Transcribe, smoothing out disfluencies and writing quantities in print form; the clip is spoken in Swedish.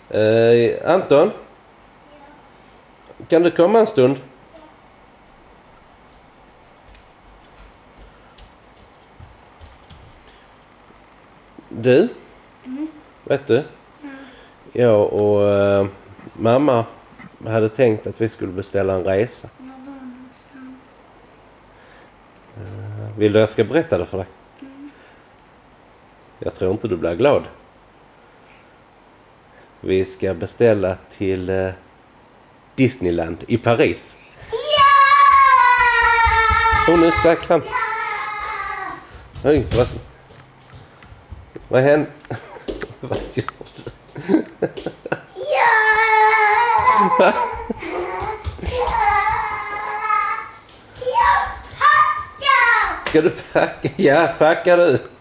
Anton? Kan du komma en stund? Du? Vet du? Jag och mamma hade tänkt att vi skulle beställa en resa. Var någonstans? Vill du jag ska berätta det för dig? Jag tror inte du blir glad. Vi ska beställa till Disneyland i Paris. Ja! Nu stack han. Oj, vad hände? Vad gjorde du? Ja! Jag packar! Ska du packa? Ja, packa du.